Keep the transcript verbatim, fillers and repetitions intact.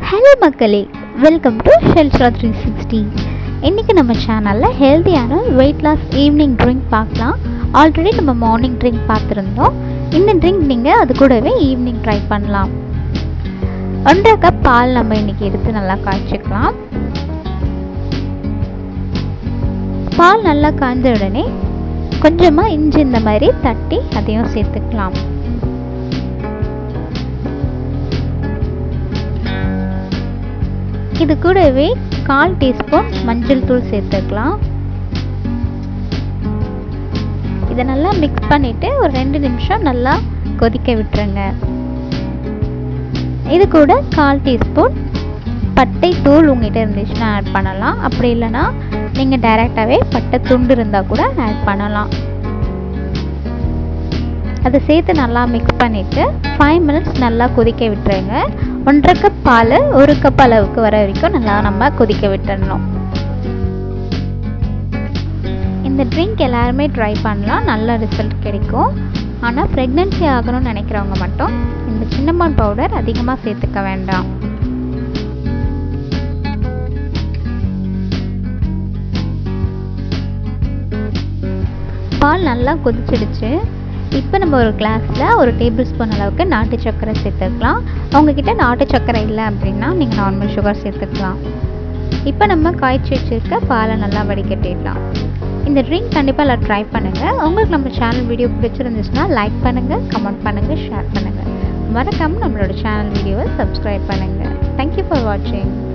Hello மக்களே, welcome to ஷெல்ஷா three sixty. இன்றைக்கி நம்ம சேனலில் ஹெல்த்தியான வெயிட் லாஸ் ஈவினிங் ட்ரிங்க் பார்க்கலாம். ஆல்ரெடி நம்ம மார்னிங் ட்ரிங்க் பார்த்துருந்தோம். இந்த ட்ரிங்க் நீங்கள் அது கூடவே ஈவினிங் ட்ரை பண்ணலாம். ஒன்றரை கப் பால் நம்ம இன்றைக்கி எடுத்து நல்லா காய்ச்சிக்கலாம். பால் நல்லா காய்ஞ்ச உடனே கொஞ்சமாக இஞ்சி இந்த மாதிரி தட்டி அதையும் சேர்த்துக்கலாம். இது கூடவே கால் டீஸ்பூன் மஞ்சள் தூள் சேர்த்துக்கலாம். இதை நல்லா மிக்ஸ் பண்ணிவிட்டு ஒரு ரெண்டு நிமிஷம் நல்லா கொதிக்க விட்டுருங்க. இது கூட கால் டீஸ்பூன் பட்டை தூள் உங்கள்கிட்ட இருந்துச்சுன்னா ஆட் பண்ணலாம். அப்படி இல்லைன்னா நீங்கள் டைரெக்டாகவே பட்டை துண்டு இருந்தால் கூட ஆட் பண்ணலாம். அதை சேர்த்து நல்லா மிக்ஸ் பண்ணிவிட்டு ஃபைவ் மினிட்ஸ் நல்லா கொதிக்க விட்டுருங்க. ஒன்றரை கப் பால் ஒரு கப் அளவுக்கு வர வரைக்கும் நல்லா நம்ம கொதிக்க விட்டுடணும். இந்த ட்ரிங்க் எல்லாருமே ட்ரை பண்ணலாம், நல்ல ரிசல்ட் கிடைக்கும். ஆனால் ப்ரெக்னென்சி ஆகணும்னு நினைக்கிறவங்க மட்டும் இந்த சின்னமான் பவுடர் அதிகமாக சேர்த்துக்க வேண்டாம். பால் நல்லா கொதிச்சிடுச்சு. இப்போ நம்ம ஒரு கிளாஸில் ஒரு டேபிள் ஸ்பூன் அளவுக்கு நாட்டு சர்க்கரை சேர்த்துக்கலாம். உங்ககிட்ட நாட்டு சர்க்கரை இல்லை அப்படின்னா நீங்கள் நார்மல் சுகர் சேர்த்துக்கலாம். இப்போ நம்ம காய்ச்சி வச்சுருக்க பாலை நல்லா வடிகட்டிடலாம். இந்த ட்ரிங்க் கண்டிப்பாக எல்லாம் ட்ரை பண்ணுங்கள். உங்களுக்கு நம்ம சேனல் வீடியோ பிடிச்சிருந்துச்சுன்னா லைக் பண்ணுங்கள், கமெண்ட் பண்ணுங்கள், ஷேர் பண்ணுங்கள். மறக்காமல் நம்மளோட சேனல் வீடியோவை சப்ஸ்கிரைப் பண்ணுங்கள். தேங்க்யூ ஃபார் வாட்சிங்.